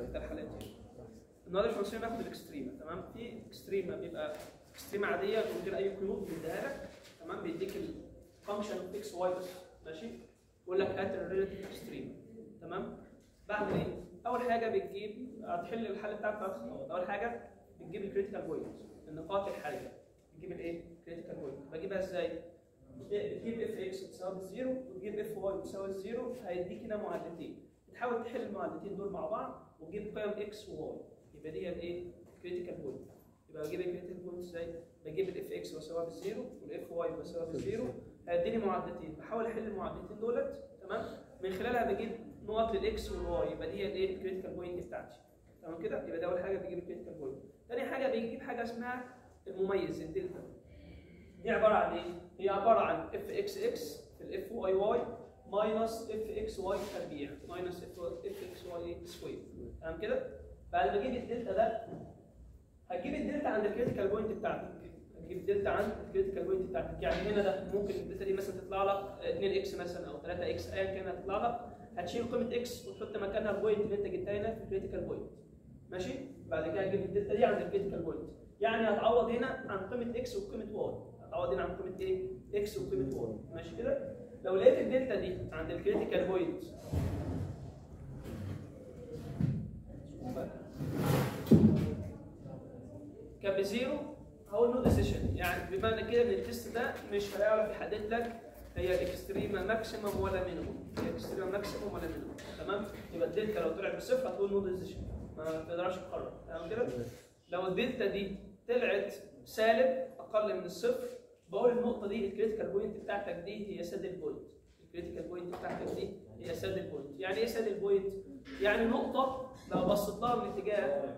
ده الحالات دي. النهارده الفانكشن باخد الاكستريما، تمام؟ في اكستريما بيبقى اكستريما عاديه من غير اي قيود بيديها لك، تمام؟ بيديك الفانكشن اوف اكس واي بس، ماشي؟ يقول لك ات الريلاتيف اكستريما، تمام؟ بعمل ايه؟ اول حاجه بتجيب هتحل الحل بتاعك 3 خطوات. اول حاجه بتجيب الكريتيكال بوينت، النقاط الحرجه. بتجيب الايه؟ كريتيكال بوينت. بجيبها ازاي؟ بتجيب اف اكس بتساوي الزيرو وتجيب اف واي بتساوي الزيرو، هيديك هنا معادلتين. تحاول تحل المعادلتين دول مع بعض وتجيب قيم اكس وواي، يبقى دي الايه؟ كريتيكال بوينت. يبقى بجيب الكريتيكال بوينت ازاي؟ بجيب الاف اكس بساويها بالزيرو والاف واي بساويها بالزيرو، هيديني معادلتين، بحاول احل المعادلتين دولت، تمام؟ من خلالها بجيب نقط للاكس والواي، يبقى دي الايه؟ الكريتيكال بوينت بتاعتي، تمام كده؟ يبقى ده اول حاجه بيجيب الكريتيكال بوينت. ثاني حاجه بيجيب حاجه اسمها المميز، الدلتا. دي عباره عن ايه؟ هي عباره عن اف اكس اكس في الاف واي واي ماينس اف اكس واي تربيع ماينس اف اكس واي سكوير، تمام كده؟ بعد ما اجيب الدلتا ده هتجيب الدلتا عند الكريتيكال بوينت بتاعتك، هتجيب الدلتا عند الكريتيكال بوينت بتاعتك. يعني هنا ده ممكن الدلتا دي مثلا تطلع لك 2 اكس مثلا او 3 اكس ايا كان هتطلع لك، هتشيل قيمه اكس وتحط مكانها البوينت اللي انت جبتها هنا في الكريتيكال بوينت، ماشي؟ بعد كده هتجيب الدلتا دي عند الكريتيكال بوينت، يعني هتعوض هنا عن قيمه اكس وقيمه واي، هتعوض هنا عن قيمه ايه؟ اكس وقيمه واي، ماشي كده؟ لو لقيت الدلتا دي عند الكريتيكال بوينت كان بزيرو، هقول نو ديسيشن، يعني بمعنى كده ان التست ده مش هيعرف يحدد لك هي الاكستريما ماكسيمم ولا مينيموم، هي الاكستريما ماكسيمم ولا مينيموم، تمام؟ يبقى الدلتا لو طلعت بصفر هتقول نو ديسيشن، ما تقدرش تقرر، تمام كده؟ لو الدلتا دي طلعت سالب اقل من الصفر، بقول النقطه دي الكريتيكال بوينت بتاعتك دي هي سادل بوينت، الكريتيكال بوينت بتاعتك دي هي سادل بوينت. يعني ايه سادل بوينت؟ يعني نقطه لو بصيت لها من اتجاه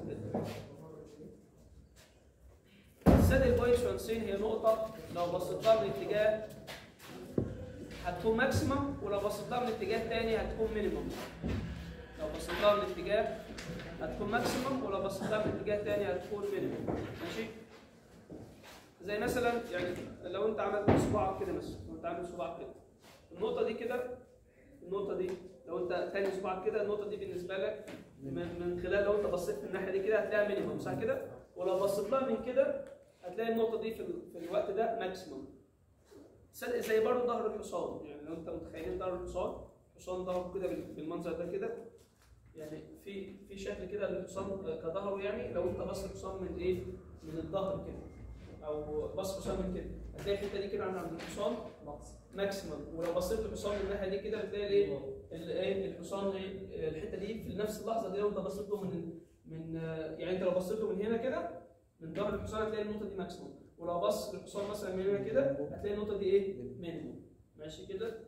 السادل بوينت شونسين، هي نقطه لو بصيت لها من اتجاه هتكون ماكسيمم، ولو بصيت لها من اتجاه ثاني هتكون مينيمم. لو بصيت لها من اتجاه هتكون ماكسيمم، ولو بصيت لها من اتجاه ثاني هتكون مينيمم، ماشي؟ زي مثلا يعني لو انت عملت صباعك كده مثلا، لو انت عامل صباعك كده، النقطه دي كده، النقطه دي لو انت تاني صباعك كده، النقطه دي بالنسبه لك من خلال لو انت بصيت في الناحيه دي كده هتلاقيها مينيمم، صح كده؟ ولو بصيت لها من كده هتلاقي النقطه دي في الوقت ده ماكسيمم. زي برضه ظهر الحصان، يعني لو انت متخيلين ظهر الحصان، الحصان ظهره كده بالمنظر ده كده، يعني في شكل كده للحصان كظهره، يعني لو انت بص الحصان من ايه؟ من الظهر كده، او بص الحصان من كده، هتلاقي الحته دي كده عند الحصان ماكسيمم، ولو بصيت للحصان من الناحيه دي كده بتلاقي الايه؟ الحصان ايه؟ الحته دي في نفس اللحظه دي لو انت بصيت له من يعني انت لو بصيت له من هنا كده من ظهر الحصان هتلاقي النقطه دي ماكسيمم، ولو بص للحصان مثلا من هنا كده هتلاقي النقطه دي ايه؟ مينيمم، ماشي كده؟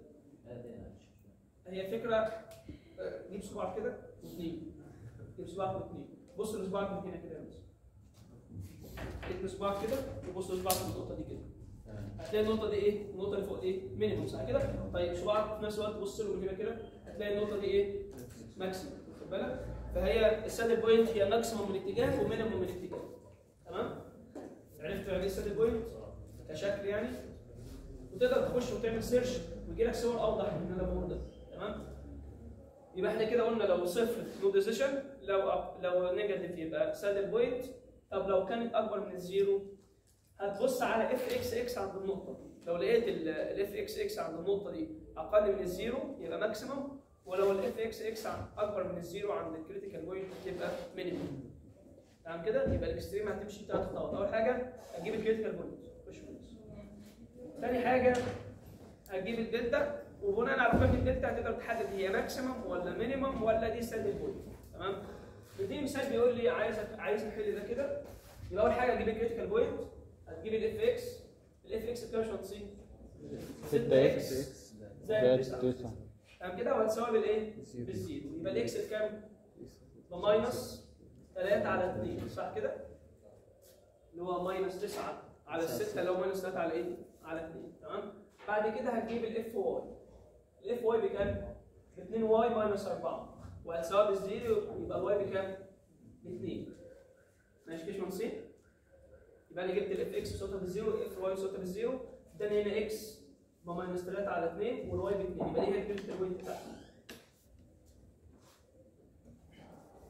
هي فكره، جيب صباعك كده واثنين، جيب صباعك واثنين، بص لصباعك من هنا كده يا باشا، جيب صباعك كده وبص لصباعك من النقطه دي كده، هتلاقي النقطه دي ايه؟ النقطه اللي فوق دي ايه؟ مينيمم، صح كده؟ طيب صباعك في نفس الوقت بص له من هنا كده، هتلاقي النقطه دي ايه؟ ماكسيمم، واخد بالك؟ فهي السادل بوينت هي ماكسيمم من اتجاه ومينيمم من اتجاه، تمام؟ عرفت يعني ايه السادل بوينت؟ كشكل يعني، وتقدر تخش وتعمل سيرش ويجي لك صور اوضح من اللي انا بقوله ده، تمام؟ يبقى احنا كده قلنا لو صفر نو ديسيشن، لو نيجاتيف يبقى سادل بوينت. طب لو كانت اكبر من الزيرو هتبص على اف اكس اكس عند النقطه، لو لقيت الاف اكس اكس عند النقطه دي اقل من الزيرو يبقى ماكسيمم، ولو الاف اكس اكس اكبر من الزيرو عند الكريتيكال بوينت تبقى مينيمم، تمام كده؟ يبقى الاكستريم هتمشي 3 خطوات. اول حاجه هتجيب الكريتيكال بوينت، خش فلوس. ثاني حاجه هتجيب الدلتا، وبناء على قيمه الدلتا هتقدر تحدد هي ماكسيمم ولا مينيمم ولا دي سادل بوينت، تمام؟ نديني مثال بيقول لي عايز نحل ده كده. يبقى اول حاجه هتجيب الكريتيكال بوينت، هتجيب الاف اكس، الاف اكس بكام يا باشمهندسين؟ 6 اكس زائد 9، تمام كده؟ وهتساوي بالايه؟ بالزيرو، يبقى الاكس بكام؟ بماينس 3 على 2، صح كده؟ اللي هو ماينس 9 على 6 اللي هو ماينس 3 على ايه؟ على 2، تمام؟ بعد كده هتجيب الاف واي، الاف واي بكام؟ ب 2 واي ماينس 4، وهتساوي بالزيرو، يبقى الواي بكام؟ ب 2، ماشي كده يا باشمهندسين؟ يبقى انا جبت الاف اكس بصوتها بالزيرو، الاف واي بصوتها بالزيرو، اداني هنا اكس بماينس 3 على 2 والواي ب 2، يبقى دي هي الكريتيكال بوينت بتاعتي.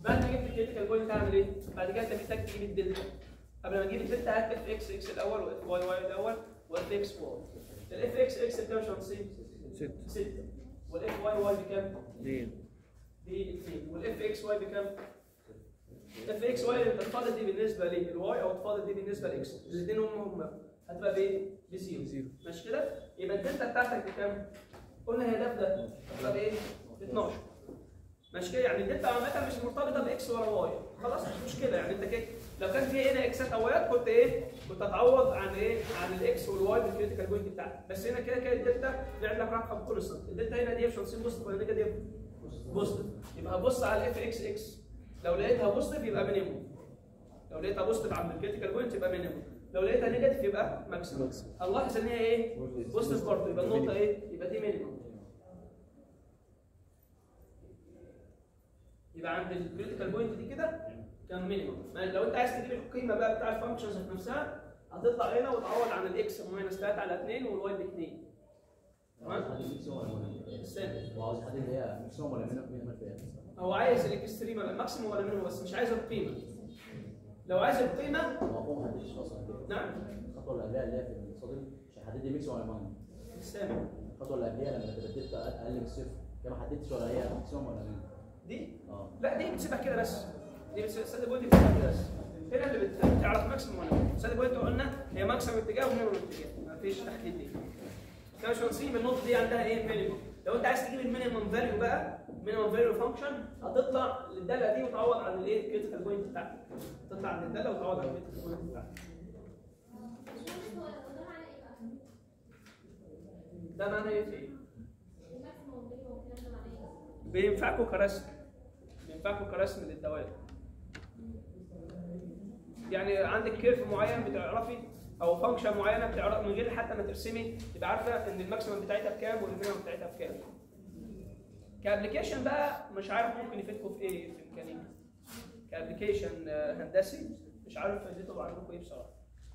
بعد ما جبت الكريتيكال بوينت هعمل ايه؟ بعد كده انت محتاج تجيب الدلتا. قبل ما تجيب الدلتا هات اف اكس اكس الاول واف واي واي الاول واف اكس واي. الاف اكس اكس بكام يا شمسين؟ 6 والاف واي واي بكام؟ 2 والاف اكس واي بكام؟ اف اكس واي الفاضل دي بالنسبه للواي او الفاضل دي بالنسبه لاكس، الاثنين هم هتبقى بايه؟ بزيرو. ماشي كده؟ يبقى الدلتا بتاعتك بكام؟ قلنا هي ده هتبقى بايه؟ 12. ماشي كده؟ يعني الدلتا عامه مش مرتبطه باكس ولا واي، خلاص مش مشكله. يعني انت كده لو كان في هنا اكسات او وايات كنت ايه؟ كنت هتعوض عن ايه؟ عن الاكس والواي بالكريتيكال بوينت بتاعتك، بس هنا كده كده الدلتا بيعمل لك رقم كونستنت. الدلتا هنا دي مش هنصيب بوزيتيف ولا نيجاتيف؟ بوزيتيف. يبقى بص على الاف اكس اكس، لو لقيتها بوزيتيف يبقى مينيموم، لو لقيتها بوزيتيف عند الكريتيكال بوينت يبقى مينيموم، لو لقيتها نيجاتيف يبقى ماكسيموم. هنلاحظ ان هي ايه؟ بوزيتيف برضه، يبقى النقطه ايه؟ يبقى دي مينيموم. يبقى عند الكريتيكال بوينت دي كده كان مينيموم. لو انت عايز تجيب القيمه بقى بتاع الفانكشنز نفسها هتطلع هنا وتعوض عن الاكس ماينس 3 على 2 والواي ب 2. تمام؟ وعاوز حد اللي هي ماكسيموم ولا مينيمم فيها؟ هو عايز الاكستريم الماكسيموم ولا مينيموم، بس مش عايز القيمه. لو عايز القيمه هو ما حددش اصلا. نعم. الخطوه اللي قبلها اللي هي في الصدر مش هيحدد لي ماكسيموم ولا مينيمم. السامع. الخطوه اللي قبلها لما تبدلت اقل من الصفر كده ما حددتش ولا هي ماكسيموم ولا مينيمم. دي؟ لا دي بتسيبها كده بس. دي السادة بوينت بتسيبها كده بس. هنا اللي بتعرف ماكسيموم ولا مينيموم. السادة بوينت قلنا هي ماكسيموم اتجاه ومينيموم اتجاه، مفيش تحديد دي. كده مش هنسيب النقطه دي عندها ايه؟ مينيموم. لو انت عايز تجيب المينيموم فاليو بقى، مينيموم فاليو فانكشن هتطلع للداله دي وتعوض عن الايه؟ الكريتيكال بوينت بتاعتك. تطلع عند الداله وتعوض عن الكريتيكال بوينت بتاعتك. ده معناه ايه في ايه؟ بينفعكوا كرسم. بينفعكوا كرسم للدوائر. يعني عندك كيرف معين بتعرفي او فانكشن معينه بتعرف من غير حتى ما ترسمي تبقى عارفه ان الماكسيمم بتاعتها بكام والمينيمم بتاعتها بكام. كابلكيشن بقى مش عارف ممكن يفيدكم في ايه في الميكانيكا. كابلكيشن هندسي مش عارف فايدته عندكم ايه بصراحه.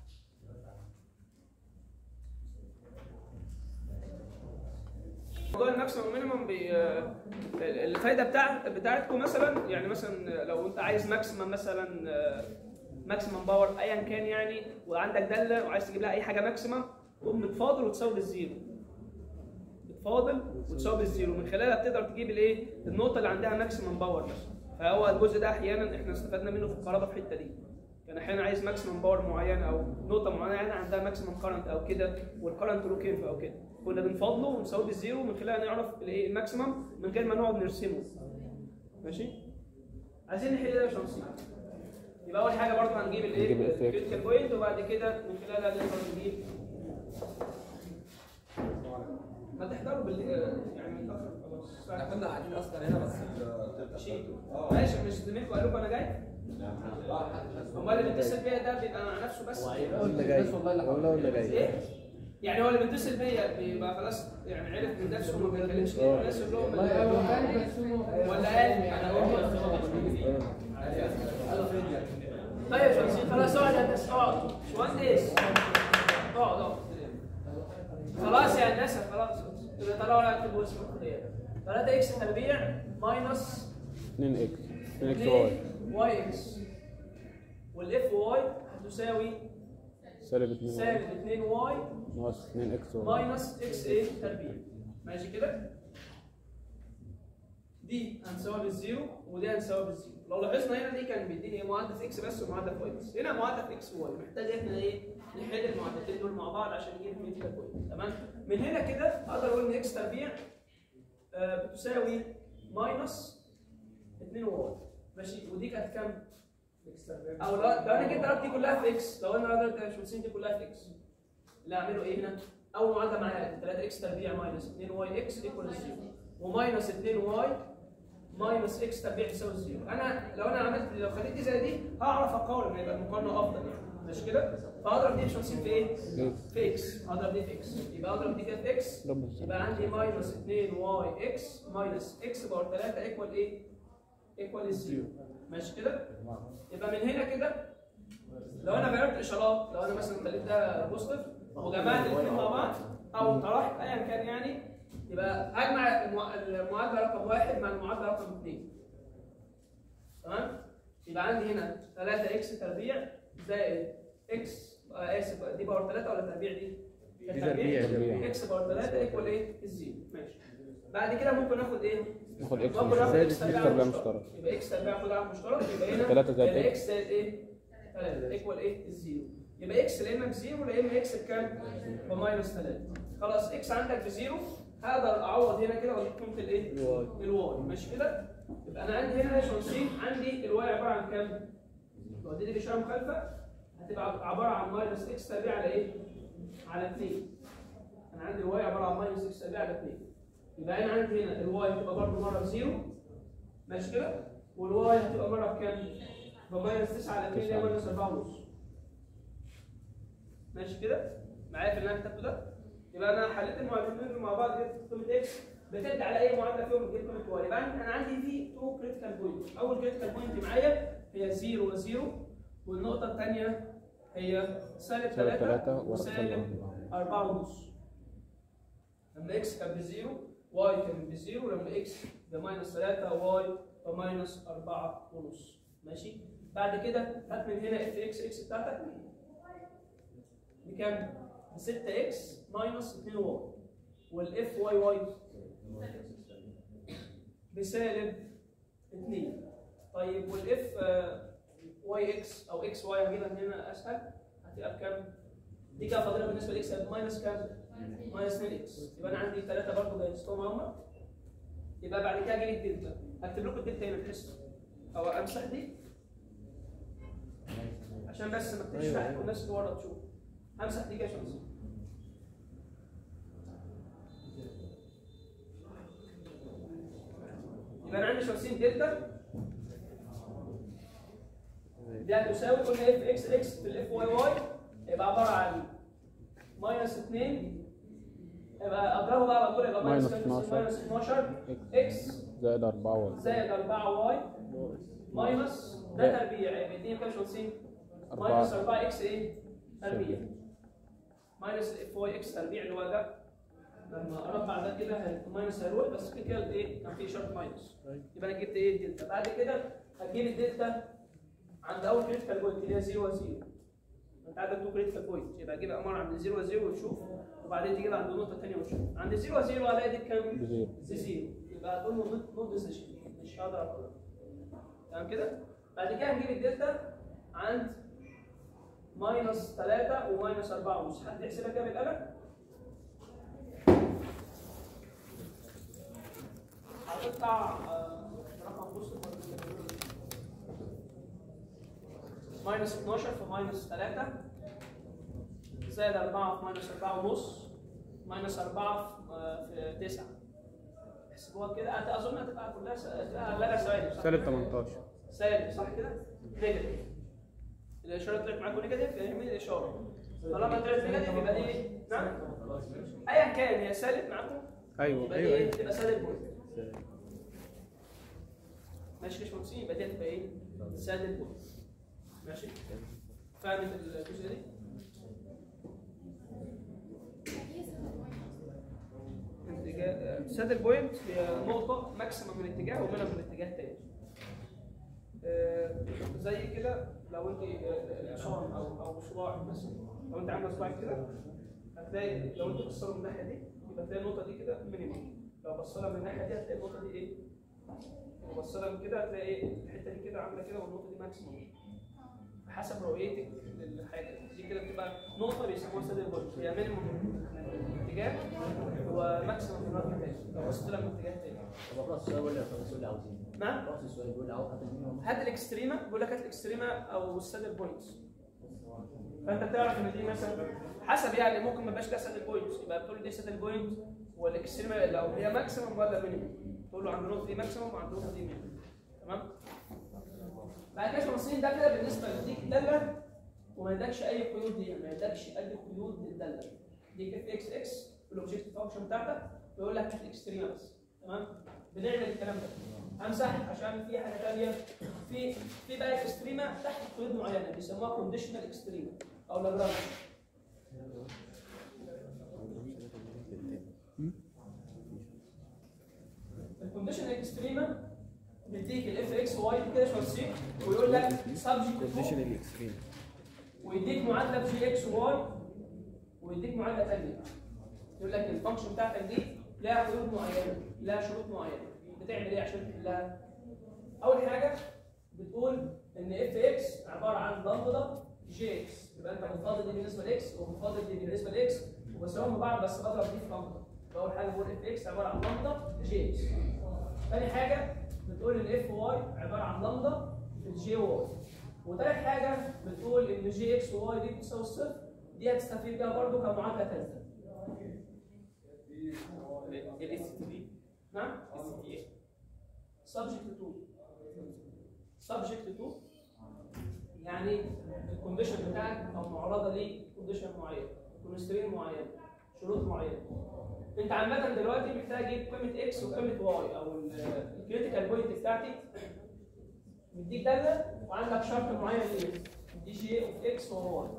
موضوع الماكسيمم والمينيمم الفايده بتاعتكم مثلا، يعني مثلا لو انت عايز ماكسيمم مثلا ماكسيمم باور ايا كان يعني، وعندك داله وعايز تجيب لها اي حاجه ماكسيمم، تقوم بتفاضل وتساوي بالزيرو. بتفاضل وتساوي بالزيرو، من خلالها بتقدر تجيب الايه؟ النقطه اللي عندها ماكسيمم باور مثلا. فهو الجزء ده احيانا احنا استفدنا منه في الكهرباء في الحته دي. كان احيانا عايز ماكسيمم باور معين او نقطه معينه عندها ماكسيمم كارنت او كده، والكارنت له كيرف او كده، كنا بنفاضله ونساويه بالزيرو من خلالها نعرف الايه؟ الماكسيمم من غير ما نقعد نرسمه. ماشي؟ عايزين نحل ده يا شمسين. يبقى اول حاجه برضه هنجيب الايه؟ الكريتيكال بوينت، وبعد كده من خلالها نقدر نجيب. ما تحضروا يعني متاخر خلاص. احنا كنا قاعدين اصلا هنا بس ماشي. مش زميلكم قال لكم انا جاي؟ امال اللي بيتصل بيا ده بيبقى مع نفسه بس؟ ولا جاي ولا جاي؟ ايه؟ يعني هو اللي بيتصل بيا بيبقى خلاص يعني عرف من نفسه وما بيتكلمش كده، الناس يقول لهم ولا قال انا طيب يا شمسين خلاص اقعد يا هندسه. اقعد باشمهندس. اقعد خلاص يا هندسه خلاص. يبقى طلعوا لي اكتبوا اسم الخليه 3 اكس تربيع ماينس 2 اكس 2 اكس واي واي اكس، والاف واي هتساوي سالب 2 واي ناقص 2 اكس واي ماينس اكس ايه تربيع. ماشي كده؟ دي هنساويها بالزيرو ودي هنساويها بالزيرو. لو لاحظنا هنا دي كان بيديني معادله في اكس بس ومعادله في واي بس، هنا معادله في اكس وواي. محتاج احنا ايه؟ نحل المعادلتين دول مع بعض عشان نجيب الكريتيكال بوينت. تمام؟ من هنا كده اقدر اقول ان اكس تربيع بتساوي ماينس 2 واي. ماشي؟ ودي كانت كام؟ او لو انا جيت ضربت دي كلها في اكس، لو انا ضربت الشمسين دي كلها في اكس، اللي اعمله ايه هنا؟ اول معادله معايا 3 اكس تربيع ماينس 2 واي اكس ايكوال 0، وماينس 2 واي ماينس اكس تربيع يساوي 0. انا لو عملت لو خليت دي زي دي هعرف اقارن، هيبقى المقارنه افضل يعني. ماشي كده؟ فهضرب دي بشمسين في ايه؟ في اكس. هضرب دي في اكس، يبقى اضرب دي كده في اكس، يبقى عندي ماينس 2 واي اكس ماينس اكس باور 3 ايكوال ايه؟ ايكوال 0. ماشي كده؟ يبقى من هنا كده لو انا غيرت اشارات، لو انا مثلا خليت ده بوزيتيف وجمعت الاثنين مع بعض او طرحت ايا كان يعني، يبقى اجمع المعادله رقم 1 مع المعادله رقم 2. تمام؟ يبقى عندي هنا 3 اكس تربيع زائد اكس اسف دي باور 3 ولا تربيع دي؟ دي تربيع. اكس باور 3 ايكوال ايه؟ الزيرو ماشي. بعد كده ممكن ناخد ايه؟ ناخد اكس ممكن ناخد اكس تربيع تربيع مشترك. يبقى اكس تربيع خد عامل مشترك يبقى هنا 3 زائد اكس زائد ايه؟ 3 ايكوال ايه؟ الزيرو. يبقى اكس لا اما بزيرو لا اما اكس بكام؟ بماينس 3. خلاص اكس عندك بزيرو هقدر اعوض هنا كده واجيب قيمه الايه؟ الواي ماشي كده؟ يبقى انا عندي هنا شمسين عندي الواي عباره عن كام؟ لو اديتي الاشاره مخالفه هتبقى عباره عن ماينس اكس تربيع على ايه؟ على 2. انا عندي الواي عباره عن ماينس اكس تربيع على 2. يبقى انا عندي هنا الواي هتبقى برضه مره بزيرو ماشي كده؟ والواي هتبقى مره بكام؟ بماينس 9 على 2 اللي هي ماينس 4.5. ماشي كده؟ معايا في اللي انا كتبته ده؟ يبقى انا حليت المعادلتين مع بعض جبت قيمه اكس بترجع على اي معادله فيهم بتجيب قيمه واي. يبقى انا عندي في 2 كريتيكال بوينت. اول كريتيكال بوينت معايا هي 0 و0 والنقطه الثانيه هي سالب 3 وسالب 4.5. لما اكس كان بزيرو واي كان بزيرو، لما اكس بماينس 3 واي بماينس 4.5 ماشي. بعد كده هات من هنا اف اكس اكس بتاعتك بكام؟ ب 6 اكس ماينس 2 واي والاف واي واي بسالب 2. طيب والاف واي اكس او اكس واي هجيبها من هنا اسهل هتبقى بكام؟ دي كده فاضله بالنسبه لاكس ماينس كام؟ ماينس 2 اكس. يبقى انا عندي 3 برضه جايزتهم هم. يبقى بعد كده اجي الدلتا هكتب لكم الدلتا هنا بحيث او امسح دي عشان بس ما اكتبش تحت والناس اللي ورا تشوف. همسح دي كده شمس. يبقى انا عندي شمسين دلتا دي هتساوي قلنا اف اكس اكس في الاف واي واي يبقى عباره عن ماينس 2 يبقى اضربه بقى على طول يبقى ماينس 12 اكس زائد 4 واي زائد 4 واي ماينس ده تربيع يبقى 2 كام شمسين؟ ماينس 4 اكس ايه؟ تربيع ماينس الاف واي اكس تربيع اللي هو ده لما اربع ده كده الماينس هيروح بس كده ايه؟ كان في شرط ماينس. يبقى انا جبت ايه؟ الدلتا. بعد كده هتجيب الدلتا عند اول كريتيكال بوينت اللي هي 0 و0. انت عندك 2 كريتيكال بوينت يبقى اجيب عماره عند 0 و0 وتشوف وبعدين تيجي عند النقطه الثانيه وتشوف. عند 0 و0 هلاقي دي كام؟ بزيرو. يبقى هتقول له نوت ديسيشن مش هقدر اقولها. تمام كده؟ بعد كده هنجيب الدلتا عند ماينس 3 وماينس 4.5. حد يحسبها كده بالقلم؟ هتطلع رقم بص ماينس 12 في ماينس 3 زائد 4 في ماينس 4.5 ماينس 4 في 9. احسبوها كده اظن هتبقى كلها لا سالب صح؟ سالب 18 سالب صح كده؟ نيجاتيف. الاشاره طلعت معاكم نيجاتيف اعمل الاشاره. طالما طلعت نيجاتيف يبقى دي ايه؟ نعم؟ ايا كان هي سالب معاكم؟ ايوه يبقى ايوه ايه؟ تبقى سالب بوينت. ماشي يا باشمهندسين يبقى دي هتبقى ايه؟ سالب بوينت. ماشي؟ فاهمت الجزئيه دي؟ سادل بوينت هي نقطة ماكسيمم من اتجاه ومنها من اتجاه تاني. زي كده لو انت حصان او صباع مثلا لو انت عامله صباعك كده هتلاقي لو انت بصيت من الناحية دي يبقى تلاقي النقطة دي كده مينيمم. لو بصيت من الناحية دي هتلاقي النقطة دي ايه؟ لو بصيت من كده هتلاقي ايه؟ الحتة دي كده عاملة كده والنقطة دي ماكسيمم. حسب رؤيتك للحاجة دي كده بتبقى نقطة بيسموها سادل بوينت هي مينيمم من اتجاه وماكسيمم من الرقم الثاني لو بصيت لها من اتجاه تاني. طب راس السؤال ولا السؤال اللي عاوزينه؟ نعم؟ راس السؤال بيقول عاوز هات المينيمم هات الاكستريما بيقول لك هات الاكستريما او السادل بوينتس. فانت بتعرف ان دي مثلا حسب يعني ممكن ما يبقاش لها سادل بوينتس يبقى بتقول دي سادل بوينت والاكستريما لو هي ماكسيمم ولا مينيمم تقول له عند النقطه دي ماكسيمم وعند النقطه دي مينيمم. تمام؟ بعد كده المصريين ده كده بالنسبه لديك الداله وما يدكش اي قيود ليها ما يدكش اي قيود للداله. ديك اف اكس اكس الاوبجكتيف فانكشن بتاعتك بيقول لك هات الاكستريما بس. تمام؟ بنعمل الكلام ده. همسح عشان في حاجه ثانيه في بقى الاكستريما تحت قيود معينه بيسموها كونديشنال اكستريما او لاجرانج. الكونديشنال اكستريما بيديك الاف اكس واي كده شويه سي ويقول لك سبجكت كونديشنال اكستريم. ويديك معادله بجي اكس واي ويديك معادله ثانيه يقول لك الفانكشن بتاعتك دي لها حدود معينه، لها شروط معينه، بتعمل ايه عشان تحلها؟ اول حاجه بتقول ان اف اكس عباره عن لامدا جي اكس، يبقى انت بتفاضل دي بالنسبه لاكس وبتفاضل دي بالنسبه لاكس وبساويهم ببعض بس بضرب دي في لامدا. فاول حاجه بقول اف اكس عباره عن لامدا جي اكس. ثاني حاجه بتقول ان اف واي عباره عن لامدا في الجي واي. وثالث حاجه بتقول ان جي اكس واي دي بتساوي صفر، دي هتستفيد بيها برضه كمعادله ثالثه. الاس تي بي نعم؟ اس تي ايه؟ سبجكت 2 سبجكت 2 يعني الكونديشن بتاعك او معرضه لكونديشن معين، كونسترين معين، شروط معينه. انت عامه دلوقتي محتاج اجيب قيمه اكس وقيمه واي او الكريتيكال بوينت بتاعتي. مديك داله وعندك شرط معين ليه؟ دي جي اوف اكس وواي.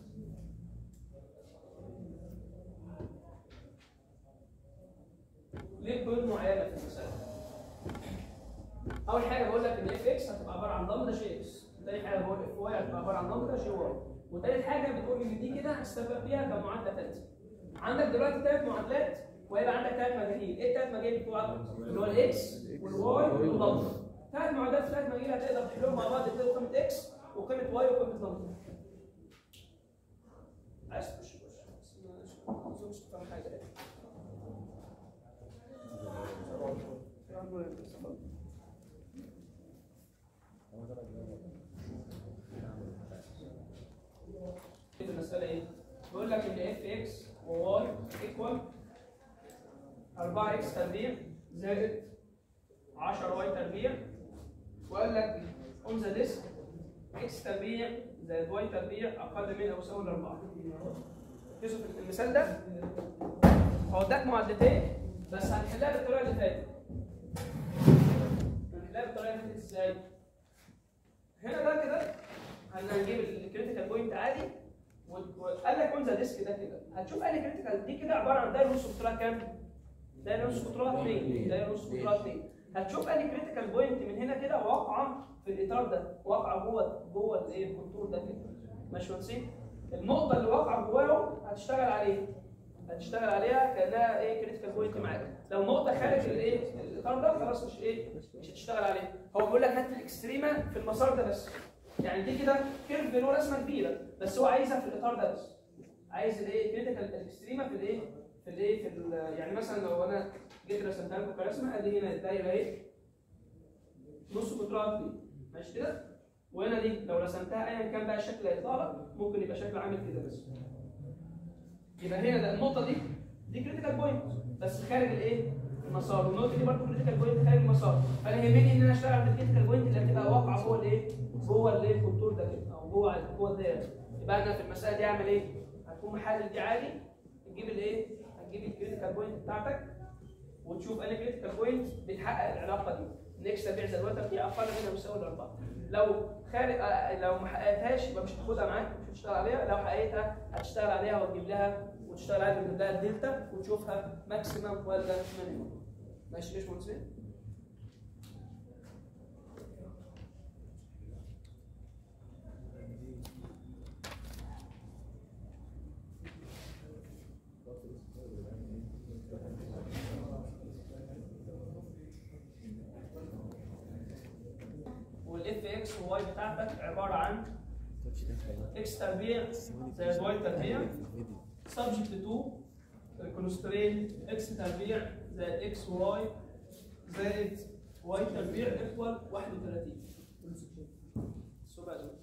ليه قيود معينه في المساله؟ اول حاجه بقول لك ان اف اكس هتبقى عباره عن لامدا جي اكس، ثاني حاجه بقول اف واي هتبقى عباره عن لامدا جي واي، وثالث حاجه بتقول ان دي كده هتستفاد بيها كمعادله ثالثه. عندك دلوقتي ثلاث معادلات وهيبقى عندك ثلاث مجاهيل، ايه الثلاث مجاهيل بتوعك؟ اللي هو الاكس والواي واللامدا. ثلاث معادلات في ثلاث مجاهيل هتقدر تحلهم مع بعض تلاقي قيمه اكس وقيمه واي وقيمه لامدا. عايز تخش ما اظنش تفهم حاجه يعني. المسألة ايه؟ بيقول لك ان اف اكس وواي ايكوال 4 اكس تربيع زائد 10 واي تربيع، وقال لك اون ذا ليست اكس تربيع زائد واي تربيع اقل من او يساوي ل 4. شوف المثال ده هو اداك معادلتين بس هنحلها بالطريقه اللي فاتت. هنحلها بالطريقه اللي فاتت ازاي؟ هنا ده كده هنجيب الكريتيكال بوينت عادي وقال لك اون ذا ديسك ده كده هتشوف ان الكريتيكال دي كده عباره عن دايره نص قطرها كام؟ دايره نص قطرها 2 دايره نص قطرها 2. هتشوف ان الكريتيكال بوينت من هنا كده واقعه في الاطار ده، واقعه جوه الايه الكونتور ده كده. ماشي ونسيب النقطه اللي واقعه جواهم هتشتغل عليها، هتشتغل عليها كانها ايه كريتيكال بوينت معاك. لو نقطه خارج الايه الاطار ده خلاص مش هتشتغل عليها. هو بيقول لك هات الاكستريما في المسار ده بس، يعني دي كده كيرف له رسمه كبيره بس هو عايزها في الاطار ده بس. عايز الايه كريتيكال الاكستريما في الايه يعني مثلا لو انا جيت رسمتها لكم كرسمه ادي هنا الدايره اهي نص قطرها 2 ماشي كده، وهنا دي لو رسمتها ايا كان بقى الشكل اللي هيطلع لك ممكن يبقى شكل عامل كده بس. يبقى هنا ده النقطه دي كريتيكال بوينت بس خارج الايه المسار، والنقطه دي برضه كريتيكال بوينت خارج المسار. فانا يهمني ان انا اشتغل على الكريتيكال بوينت اللي هتبقى واقعه جوه الايه الكونتور ده كده او جوه الدايره. يبقى انا في المساله دي اعمل ايه؟ هتكون محلل دي عادي، تجيب الايه؟ هتجيب الكريتيكال بوينت بتاعتك وتشوف ان الكريتيكال بوينت بتحقق العلاقه دي ان اكس تربيع زائد واي تربيع اقل منها يساوي 4. لو خارج لو ما حققتهاش يبقى مش هتاخدها معاك، مش هتشتغل عليها. لو حققتها هتشتغل عليها وتجيب لها وتشتغل عليها وتجيب لها الدلتا وتشوفها ماكسيمم ولا مينيمم. ماشي ايش مهندسين؟ والاف اكس وواي بتاعتك عباره عن اكس تربيع زائد واي تربيع سبجكت 2 الكونسترين اكس تربيع زائد اكس واي زائد واي تربيع ايكوال 31. السؤال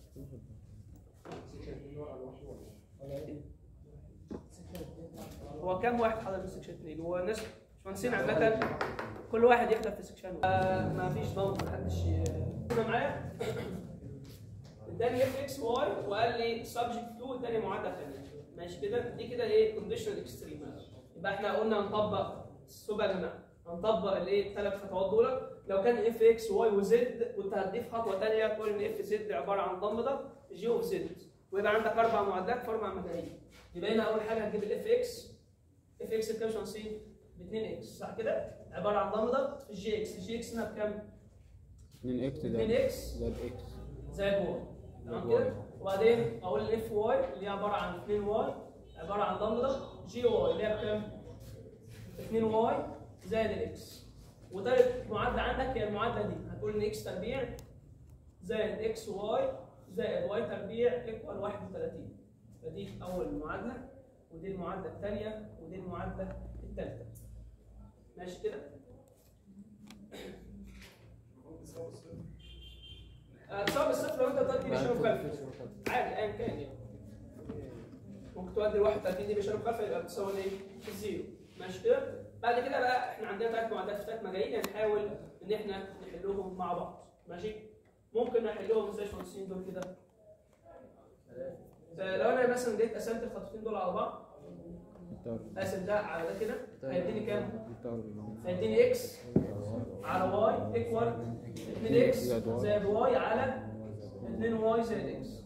هو كم واحد حضر في سكشن 2؟ هو الناس مش مهندسين عامة كل واحد يحضر في سكشن ما فيش ضغط محدش كده معايا. اداني اف اكس واي وقال لي سبجكت 2 اداني معادله ثانيه ماشي كده. دي كده ايه كونديشنال اكستريم. يبقى احنا قلنا هنطبق هنطبق الايه الثلاث خطوات دول. لو كان اف اكس واي وزد كنت هتضيف خطوه ثانيه تقول ان اف زد عباره عن لامدا جي اوف زد ويبقى عندك 4 معادلات في 4 مجاهيل. يبقى هنا اول حاجه هتجيب الاف اكس بكام شانسين؟ ب 2 اكس صح كده؟ عباره عن لامدا في الجي اكس. الجي اكس هنا بكام؟ 2 اكس 2 اكس زائد اكس زائد واي، تمام زائد كده؟ وبعدين اقول الاف واي اللي هي عباره عن 2 واي عباره عن لامدا جي واي اللي هي بكام؟ 2 واي زائد الاكس. وثالث معادله عندك هي المعادله دي، هتقول ان اكس تربيع زائد اكس واي زائد واي تربيع ايكوال 31. فدي اول معادله، ودي المعادله الثانيه، ودي المعادله الثالثه. ماشي كده؟ تصاب الصفر لو انت تودي بشار مخالفه عادي ايا كان يعني. ممكن تودي ال 31 دي بشار مخالفه يبقى بتساوي ايه؟ الزيرو. ماشي كده؟ بعد كده بقى احنا عندنا 3 معادلات في 3 مجالين، هنحاول ان احنا نحلهم مع بعض. ماشي؟ ممكن نحلهم ازاي الخطوتين دول كده؟ فلو انا مثلا جيت قسمت الخطوتين دول على بعض، قاسم ده على ده كده، هيديني كام؟ هيديني اكس على واي ايكوال 2 اكس زائد واي على 2 واي زائد اكس.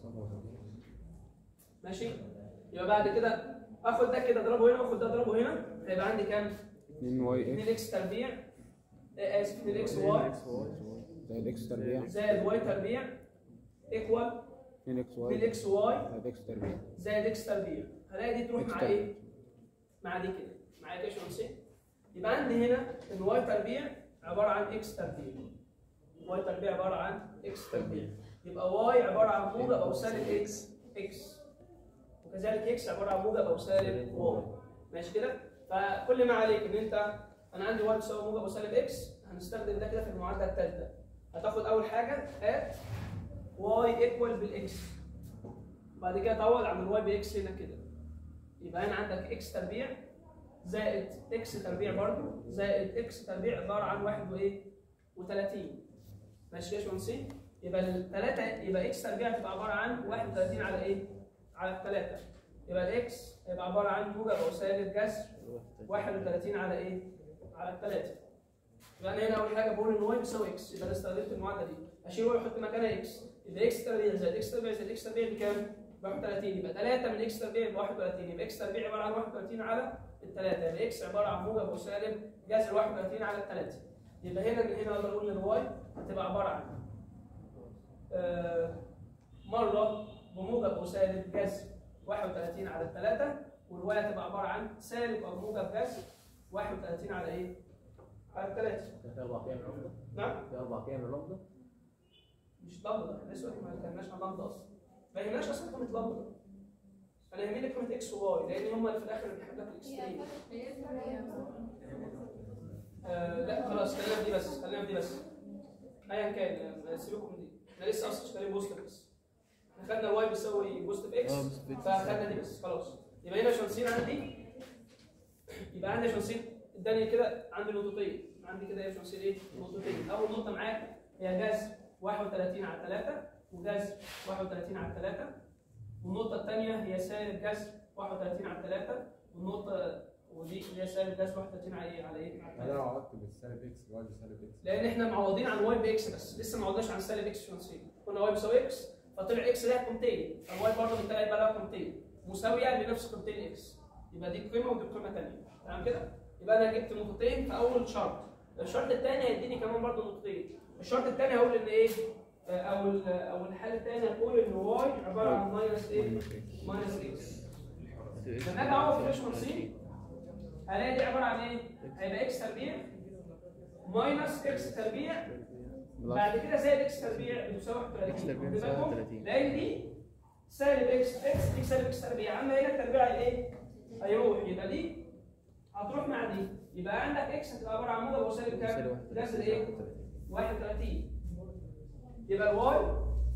ماشي؟ يبقى بعد كده اخد ده كده اضربه هنا واخد ده اضربه هنا، هيبقى عندي كام؟ 2 واي 2 اكس تربيع اسف 2 اكس واي زائد اكس تربيع زائد واي تربيع ايكوال 2 اكس 2 واي اكس واي زائد اكس تربيع زائد اكس تربيع. هلاقي دي تروح إكس مع تربيع. ايه؟ مع دي كده، معايا كده شمسين. يبقى عندي هنا ان واي تربيع عباره عن اكس تربيع. واي تربيع عباره عن اكس تربيع. يبقى واي عباره عن موجب او سالب اكس اكس. وكذلك اكس عباره عن موجب او سالب واي. ماشي كده؟ فكل ما عليك ان انت انا عندي واي تساوي موجب او سالب اكس، هنستخدم ده كده في المعادله الثالثه. هتاخد اول حاجه ات واي ايكوال بالاكس. بعد كده تعوض عن الواي باكس هنا كده. يبقى هنا عندك اكس تربيع زائد اكس تربيع برضه زائد اكس تربيع عباره عن 1 وايه؟ و30. ماشي يا باشمهندسين؟ يبقى الثلاثه يبقى اكس تربيع هتبقى عباره عن 31 على ايه؟ على الثلاثه. يبقى الاكس هيبقى عباره عن موجب او سالب جذر 31 على ايه؟ على الثلاثه. يبقى انا هنا اول حاجه بقول ان واي بيساوي اكس، يبقى انا استخدمت المعادله دي. اشيل واي واحط مكانها اكس، يبقى اكس تربيع زائد اكس تربيع زائد اكس تربيع بكام؟ 31. يبقى 3 من اكس تربيع يبقى 31. يبقى اكس تربيع عباره عن 31 على الثلاثه. يبقى اكس عباره عن موجب او سالب جذر 31 على الثلاثه. يبقى هنا من هنا اقدر اقول ان الواي هتبقى عباره عن مره بموجب او سالب جذر 31 على الثلاثه، والواي هتبقى عباره عن سالب او موجب جذر 31 على ايه؟ على الثلاثه. في 4 قيم لامدا. نعم؟ في 4 قيم لامدا. مش لامدا، احنا لسه ما اتكلمناش عن لامدا اصلا. ما يهمناش اصلا قيمه لامدا. انا يهمني قيمه اكس وواي لان هم اللي في الاخر بيحب لك الاكستريم. لا خلاص خلينا في دي بس، خلينا في دي بس. ايا كان سيبكم من دي. احنا لسه اصلا اشتغالين بوزيتيف بس. احنا خدنا الواي بيساوي بوزيتيف اكس فخدنا دي بس خلاص. يبقى هنا شمسين عندي، يبقى عندي شمسين اداني كده عندي نقطتين. عندي كده ايه شمسين ايه؟ نقطتين. اول نقطه معاك هي جذر 31 على 3 وجذر 31 على 3. والنقطة الثانية هي سالب جذر 31 على 3 والنقطة ودي اللي هي سالب جذر 31 على ايه؟ على ايه؟ انا عوضت بالسالب اكس واي بسالب اكس لأن احنا معوضين عن واي باكس بس، لسه ما عوضناش عن سالب اكس شمسين. قلنا واي بيساوي اكس فطلع اكس لها قيمتين، فالواي برضه بالتالي يبقى لها قيمتين مساوية لنفس قيمتين اكس. يبقى دي قيمة ودي قيمة ثانية، تمام كده؟ يبقى أنا جبت نقطتين في أول شرط. الشرط الثاني هيديني كمان برضه نقطتين. الشرط الثاني هقول إن ايه؟ او الحاله الثانيه هتقول ان واي عباره عن ماينس ايه؟ ماينس اكس. لما اجي اعوض في الاشمهندسين هلاقي دي عباره عن ايه؟ هيبقى اكس تربيع ماينس اكس تربيع بعد كده زائد اكس تربيع بتساوي 31. لان دي سالب اكس اكس دي سالب اكس تربيع، اما هنا التربيع الايه؟ هيروح، يبقى دي هتروح مع دي، يبقى عندك اكس هتبقى عباره عن موجب او سالب كام؟ جذر ايه؟ 31. يبقى الواي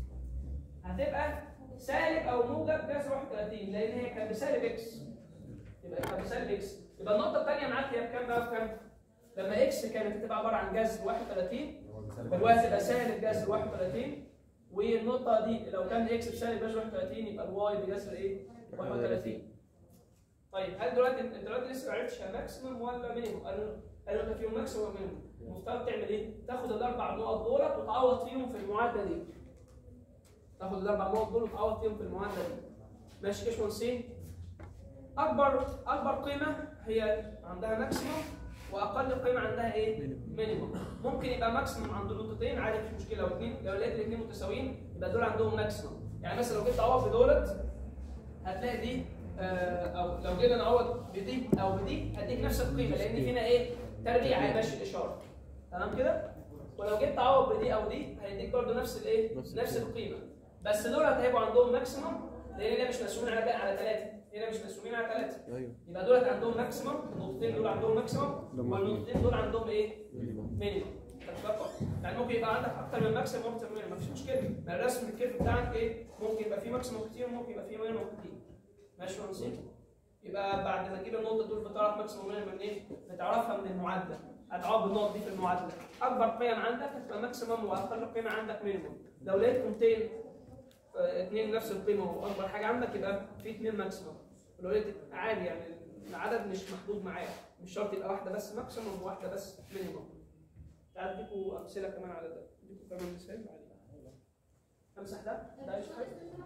هتبقى سالب او موجب جذر 31 لان هي كانت بسالب اكس. يبقى كانت بسالب اكس. يبقى النقطه الثانيه معاك هي بكام بقى؟ بكام؟ لما اكس كانت هتبقى عباره عن جذر 31 فالواي هتبقى سالب جذر 31. والنقطه دي لو كان اكس بسالب جذر 31 يبقى الواي بجذر ايه؟ 31. طيب هل دلوقتي لسه ما عرفتش ماكسيمم ولا مينيموم؟ قالوا فيهم ماكسيموم ولا مينيموم. المفترض تعمل ايه؟ تاخد الاربع نقط دولت وتعوض فيهم في المعادله دي. تاخد الاربع نقط دول وتعوض فيهم في المعادله دي. ماشي كده يا باشمهندسين؟ اكبر قيمه هي عندها ماكسيموم واقل قيمه عندها ايه؟ مينيمم. ممكن يبقى ماكسيمم عند نقطتين عادي مفيش مشكله، لو لقيت الاثنين متساويين يبقى دول عندهم ماكسيمم. يعني مثلا لو جيت تعوض بدولت هتلاقي دي او لو جينا نعوض بدي او بدي هديك نفس القيمه، لان فينا ايه؟ تربيع هيمشي الاشاره. تمام كده؟ ولو جيت تعوض بدي او دي هيديك برضه نفس الايه؟ نفس القيمه. بس دول هيبقوا عندهم ماكسيمم لان هنا مش مقسومين على 3، هنا مش مقسومين على 3. ايوه يبقى دول عندهم ماكسيمم، النقطتين دول عندهم ماكسيمم والنقطتين دول عندهم ايه؟ مينيمم. يعني ممكن يبقى عندك اكتر من ماكسيمم واكتر من مينيمم، مفيش مشكله. ما الرسم الكيرف بتاعك ايه؟ ممكن يبقى فيه ماكسيمم كتير وممكن يبقى فيه مينيمم كتير. ماشي يا نصيب؟ يبقى بعد ما تجيب النقطه دول بتعرف ماكسيمم ومينيمم منين؟ بتعرفها من المعادله. هتعوض بالنقط دي في المعادله. اكبر قيم عندك هتبقى ماكسيمم واقل قيمه عندك مينيمم. لو لقيت قيمتين اثنين نفس القيمه واكبر حاجه عندك يبقى في اثنين ماكسيمم. لو لقيت عادي يعني العدد مش محدود معايا، مش شرط يبقى واحده بس ماكسيمم وواحده بس مينيمم. تعال اديكوا امثله كمان على ده، اديكوا كمان مثال بعدين. امسح ده ايش حاجه؟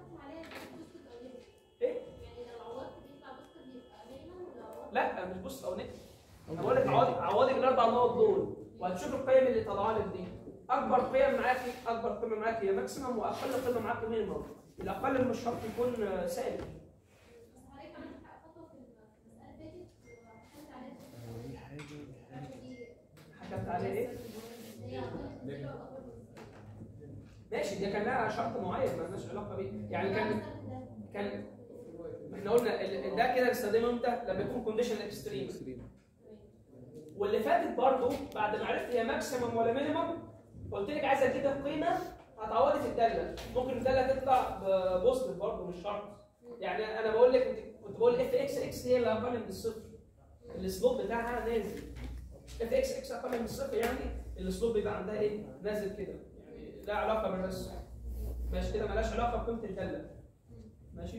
ايه؟ يعني لو عوضت بيطلع بوستر بيبقى مينيمم ولا عوضت؟ لا مش بص او نت. انا بقول لك عوضي بالاربع نقط دول وهتشوف القيم اللي طالعه لك دي. اكبر قيم معاكي هي ماكسيمم واقل قيمه معاكي مينيمم. الاقل مش شرط يكون سالب. بس حضرتك عملت خطوه في المساله فاتت وحكمت عليها. دي حاجه حكمت عليه ايه؟ هي اقل من كده واكبر من ماشي، دي كان لها شرط معين ما لناش علاقه بيه، يعني كان احنا قلنا ده كده نستخدمه امتى؟ لما يكون كونديشن اكستريم. واللي فاتت برضه بعد ما عرفت هي ماكسيمم ولا مينيمم قلت لك عايز اديك القيمه هتعوضي في الداله. ممكن الداله تطلع بوزيتيف برضه مش شرط. يعني انا بقول لك كنت بقول اف اكس اكس هي اللي اقل من الصفر، السلوب بتاعها نازل. اف اكس اكس اقل من الصفر يعني السلوب بيبقى عندها ايه؟ نازل كده، يعني لا علاقه بالرسم. ماشي كده، مالهاش علاقه بقيمه الداله. ماشي؟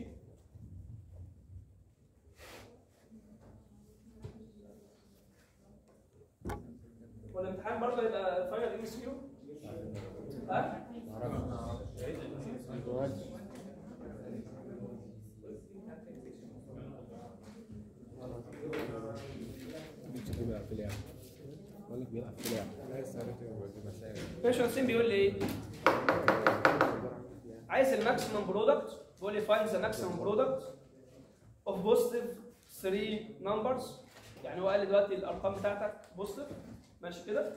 والامتحان برضه يبقى فاينل ام اس كيو. ها؟ بيلعب في لعب. بقول لك بيلعب في لعب. لا فيش نسيم بيقول لي ايه؟ عايز الماكسيمم برودكت، بيقول لي فايند ذا ماكسيمم برودكت اوف بوزيتيف 3 نمبرز. يعني هو قال لي دلوقتي الارقام بتاعتك بوزيتيف ماشي كده؟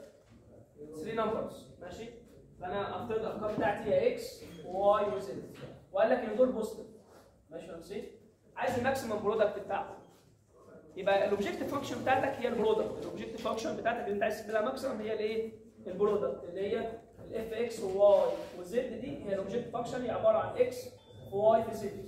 3 نمبرز ماشي؟ فانا افترض الارقام بتاعتي هي اكس وواي وزد وقال لك ان دول بوزيتيف ماشي يا نسيم؟ عايز الماكسيمم برودكت بتاعته. يبقى الاوبجكتيف فانكشن بتاعتك هي البرودكت، الاوبجكتيف فانكشن بتاعتك اللي انت عايز تبقى ماكسيمم هي الايه؟ البرودكت اللي هي الاف اكس وواي وزد دي هي الاوبجكتيف فانكشن، هي عباره عن اكس وواي في زد.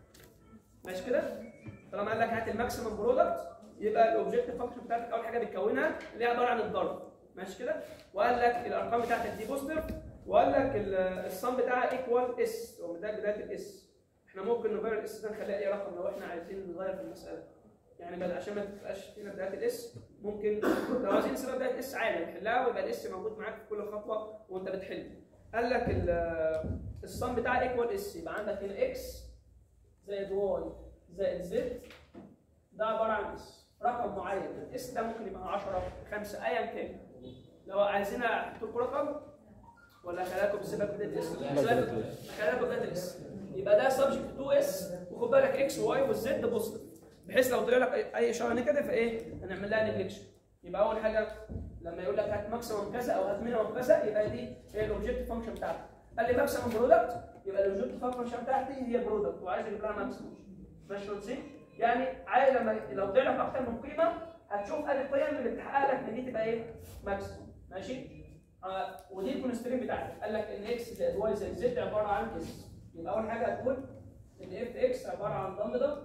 ماشي كده؟ طالما قال لك هات الماكسيمم برودكت يبقى الاوبجكتيف فانكشن بتاعتك اول حاجه بتكونها اللي هي عباره عن الضرب. ماشي كده؟ وقال لك الارقام بتاعتك دي بوزيتيف وقال لك الصم بتاعها ايكوال اس، وده بدايه الاس. احنا ممكن نغير الاس ده نخليها اي رقم لو احنا عايزين نغير في المساله. يعني بدل عشان ما تبقاش فينا بدايه الاس ممكن لو عايزين نسيبها بدايه الاس عادي نحلها ويبقى الاس موجود معاك في كل خطوه وانت بتحل. قال لك الصم بتاعها ايكوال اس، يبقى عندك هنا اكس زائد واي زائد زد ده عباره عن اس رقم معين. الاس ده ممكن يبقى 10 5 ايا كان. لو عايزين احط لكم رقم ولا خليها لكم بسبب بدايه الاس؟ خليها لكم بدايه الاس. يبقى ده سبجكت 2 اس وخد بالك اكس واي والزد بوزيتيف، بحيث لو طلع لك اي اشاره نيجاتيف ايه هنعمل لها نيجلكشن. يبقى اول حاجه لما يقول لك هات ماكسيمم كذا او هات مينيمم كذا يبقى دي هي الاوبجكتيف فانكشن بتاعتك. قال لي ماكسيمم برودكت يبقى الاوبجكتيف فانكشن بتاعتي هي برودكت وعايز اجيب لها ماكسيمم. ماشي نسيت؟ يعني عايز لو طلع لك اكتر من قيمه هتشوف ادي القيم اللي بتحقق لك ان دي تبقى ايه؟ ماكسيمم. ماشي؟ ودي الكونسترين بتاعتك. قال لك ان اكس زائد واي زائد زد عباره عن اس. يبقى اول حاجه هتقول ان اف اكس عباره عن ضم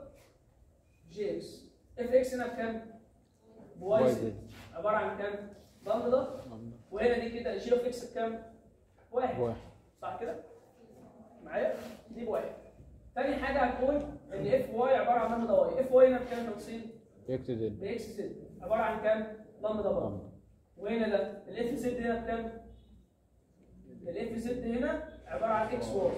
جي اكس. اف اكس هنا بكام؟ بواي زد عباره عن كام؟ ضم وهنا دي كده جي اوف اكس بكام؟ واحد. صح كده؟ معايا؟ دي بواحد. تاني حاجه هتقول ان اف واي عباره عن ضم واي. اف واي هنا بكام تنصيب؟ اكس زد. باكس زد عباره عن كام؟ ضم برضه. وهنا ده الاف زد هنا بكام؟ الاف زد هنا عباره عن اكس واي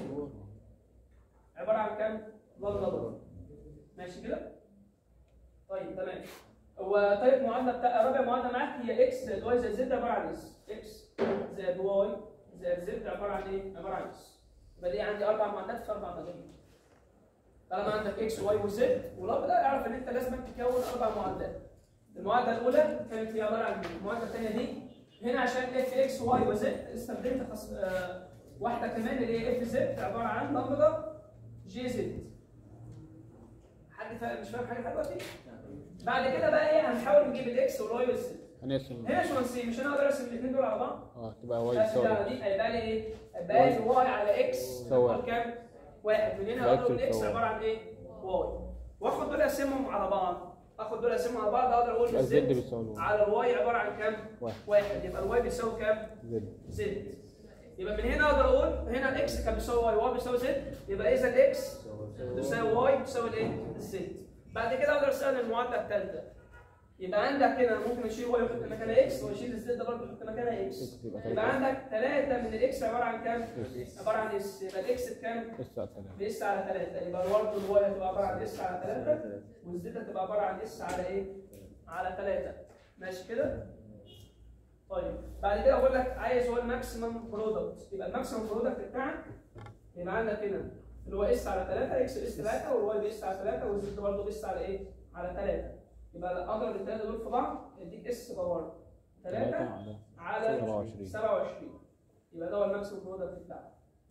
عباره عن كام؟ ضم. ماشي كده؟ طيب تمام. هو طيب معادله بتاع رابع معادله معاك هي اكس زائد واي زائد زد عباره عن اس. اكس زائد واي زائد زد عباره عن ايه؟ عباره عن اس. يبقى دي عندي اربع معادلات في اربع مجاميع. طالما عندك اكس وواي وزد ولو ده اعرف ان انت لازم تكون اربع معادلات. المعادله الاولى كانت هي عباره عن المعادله الثانيه دي هنا عشان اف اكس واي وزد استخدمت واحده كمان اللي هي اف زد عباره عن لامدا جي زد. حد مش فاهم حاجه لحد دلوقتي؟ بعد كده بقى ايه هنحاول نجيب الاكس والواي والزد. هنقسم هنا شو هنسيب؟ مش انا اقدر ارسم الاثنين دول على بعض؟ تبقى واي بس تساوي ده دي هيبقى لي ايه؟ هيبقى لي واي على اكس سوا. كام؟ واحد. من هنا اقدر الاكس عباره عن ايه؟ واي. واخد دول اقسمهم على بعض. اخد دول اقسمهم على بعض اقدر اقول الزد بيساوي الواي. على الواي عباره عن كام؟ واحد. واحد. يبقى الواي بيساوي كام؟ زد. زد. يبقى من هنا اقدر اقول هنا الاكس كان بيساوي واي، واي بيساوي زد، يبقى اذا الاكس تساوي واي تساوي الايه؟ الزد. بعد كده اقدر استخدم المعادله الثالثه. يبقى عندك هنا ممكن اشيل واي واحط مكانها اكس واشيل الزد برضه احط مكانها اكس. يبقى عندك 3 من الاكس عباره عن كام؟ عباره عن اس. يبقى الاكس بكام؟ باس على 3. يبقى برضه الواي هتبقى عباره عن اس على 3 والزد هتبقى عباره عن اس على ايه؟ على 3. ماشي كده؟ طيب بعد كده اقول لك عايز هو الماكسيمم برودكت. يبقى الماكسيمم برودكت بتاعك يبقى عندك هنا اللي هو اس على 3 اكس اس 3 والواي باس على 3 والزد برضه باس على ايه؟ على 3. يبقى اضرب الثلاثه دول في بعض يديك اس باور 3 على 27. يبقى ده هو الماكسيمم برودكت بتاعك.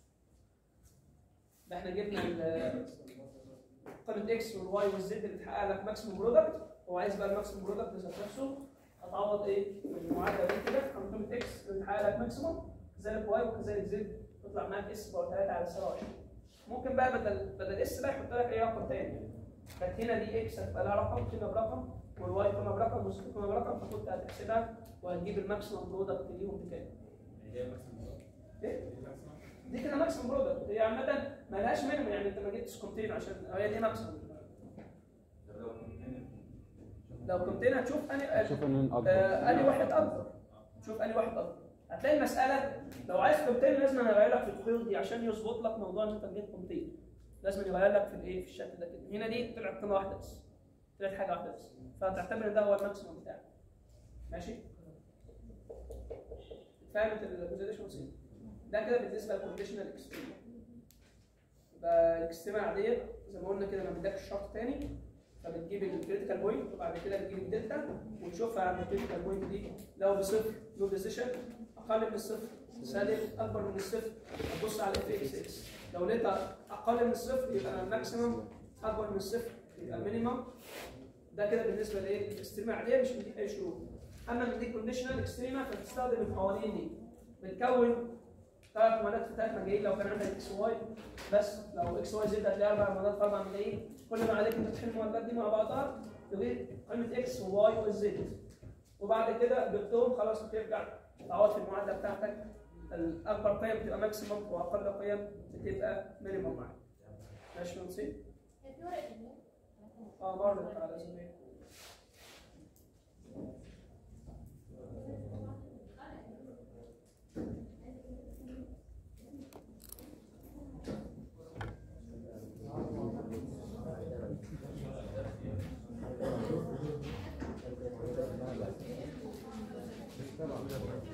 ده احنا جبنا قيمه اكس والواي والزد اللي تحقق لك ماكسيمم برودكت. هو عايز بقى الماكسيمم برودكت ذات نفسه هتعوض ايه؟ المعادله دي كده عن قيمه اكس اللي تحقق لك ماكسيمم كذلك واي وكذلك زد تطلع معاك اس باور 3 على 27. ممكن بقى بدل اس بقى يحط لك اي رقم ثاني. كانت هنا دي اكس هتبقى لها رقم قيمه برقم والواي قيمه برقم والزد قيمه برقم فكنت هتحسبها وهتجيب الماكسيمم برودكت ليهم بكام؟ ايه؟ دي كده ماكسيمم برودكت. هي عامه ما لهاش مينيمم يعني انت ما جبتش قيمتين عشان هي دي ماكسيمم. لو قيمتين هتشوف انهي واحد اكبر. شوف انهي واحد اكبر. هتلاقي المساله لو عايز قيمتين لازم انا اغير لك في القيود دي عشان يظبط لك موضوع ان انت جبت قيمتين. لازم يغير لك في الايه؟ في الشكل ده كده. هنا دي طلعت قيمه واحده بس. طلعت حاجه واحده بس. فهتعتبر ان ده هو الماكسيمم بتاعك. ماشي؟ فهمت الكونسيدريشن سي؟ ده كده بالنسبه للكونديشنال اكستريم. يبقى الاكستريم العاديه زي ما قلنا كده ما بدكش شرط ثاني فبتجيب الكريتيكال بوينت وبعد كده بتجيب الدلتا وتشوفها عند الكريتيكال بوينت دي لو بصفر لو بوزيشن اقل من الصفر سالب اكبر من الصفر هتبص على اف اكس اكس. لو لقيتها اقل من الصفر يبقى ماكسيمم اكبر من الصفر يبقى مينيمم. ده كده بالنسبه لايه؟ الاكستريم العاديه مش بتديك اي شروط. اما من دي كونديشنال اكستريما فبتستخدم القوانين دي. بتكون 3 معادلات في 3 مجاهيل لو كان عندك اكس واي بس. لو اكس واي زد هتلاقي 4 معادلات في 4 مجاهيل. كل ما عليك انت تحل المعادلات دي مع بعضها تجيب قيمه اكس وواي والزد وبعد كده جبتهم خلاص بترجع تعوض في المعادله بتاعتك. الاكبر قيم بتبقى ماكسيمم واقل قيم بتبقى مينيمم معاك. ماشي يا نصيب؟ مرت على زمان. Tamam.